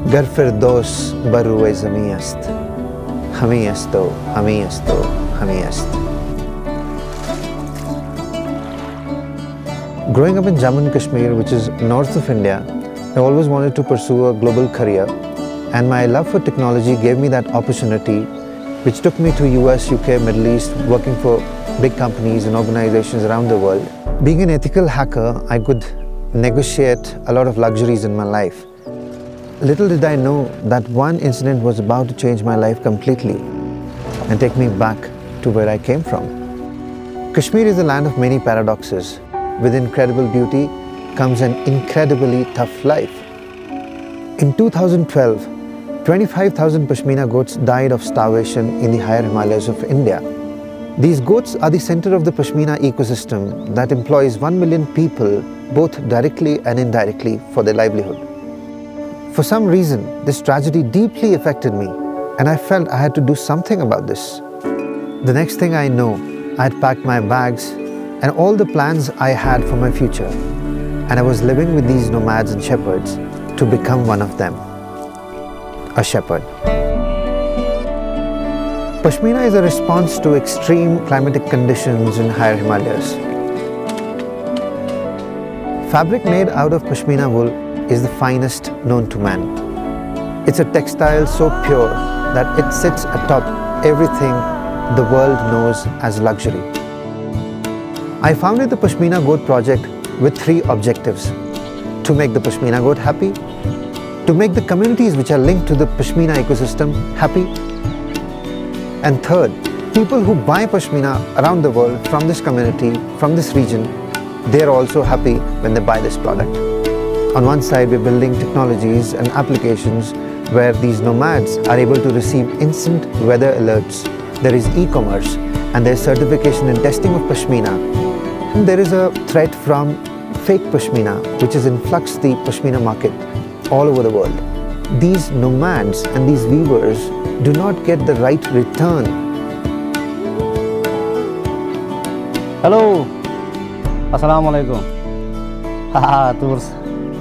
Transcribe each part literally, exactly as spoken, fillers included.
गर फिरदौस बरुए ज़मीं अस्त, हमी अस्तो, हमी अस्तो, हमी ast. Growing up in Jammu and Kashmir, which is north of India, I always wanted to pursue a global career, and my love for technology gave me that opportunity, which took me to U S, U K, Middle East, working for big companies and organizations around the world. Being an ethical hacker, I could negotiate a lot of luxuries in my life. Little did I know that one incident was about to change my life completely and take me back to where I came from. Kashmir is a land of many paradoxes. With incredible beauty comes an incredibly tough life. In two thousand twelve, twenty-five thousand Pashmina goats died of starvation in the higher Himalayas of India. These goats are the center of the Pashmina ecosystem that employs one million people both directly and indirectly for their livelihood. For some reason, this tragedy deeply affected me, and I felt I had to do something about this. The next thing I know, I had packed my bags and all the plans I had for my future, and I was living with these nomads and shepherds to become one of them, a shepherd. Pashmina is a response to extreme climatic conditions in higher Himalayas. Fabric made out of Pashmina wool is the finest known to man. It's a textile so pure that it sits atop everything the world knows as luxury. I founded the Pashmina Goat project with three objectives: to make the Pashmina goat happy, to make the communities which are linked to the Pashmina ecosystem happy, and third, people who buy Pashmina around the world from this community, from this region, they're also happy when they buy this product. On one side, we're building technologies and applications where these nomads are able to receive instant weather alerts. There is e-commerce and there's certification and testing of Pashmina. And there is a threat from fake Pashmina, which has influxed the Pashmina market all over the world. These nomads and these weavers do not get the right return. Hello, Assalamu alaikum. Haha, tours.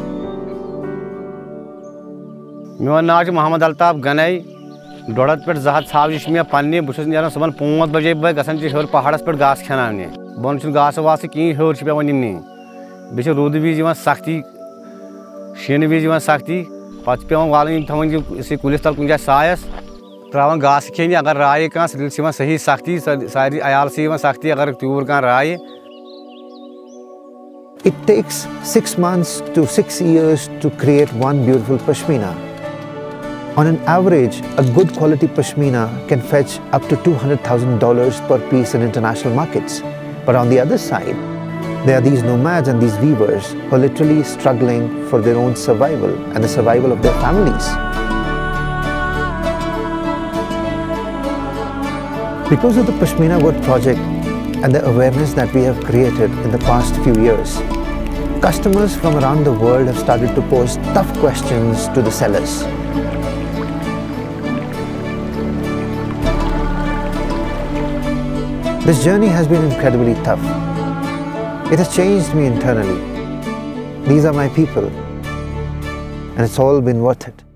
मेरा नाम मोहम्मद अल्ताफ गनई डोड़त पे जहाज सावजिश में पन्नी बहुत नेरान सुबह पाँच बजे बे गसन हर पहाड़स पे घास खाने बोन घास वास कहीं हर पे नी बे रूद वज सख्ती शीन वज सख्ती पे पे वाल थवन कुलिस तल कुछ सायस त्रावान घास खेन अगर राय कह सही सख्ती सारी अयाल से सख्ती अगर त्यूर कह राय. It takes six months to six years to create one beautiful Pashmina. On an average, a good quality Pashmina can fetch up to two hundred thousand dollars per piece in international markets. But on the other side, there are these nomads and these weavers who are literally struggling for their own survival and the survival of their families. Because of the Pashmina Goat project and the awareness that we have created in the past few years, customers from around the world have started to pose tough questions to the sellers. This journey has been incredibly tough. It has changed me internally. These are my people, and it's all been worth it.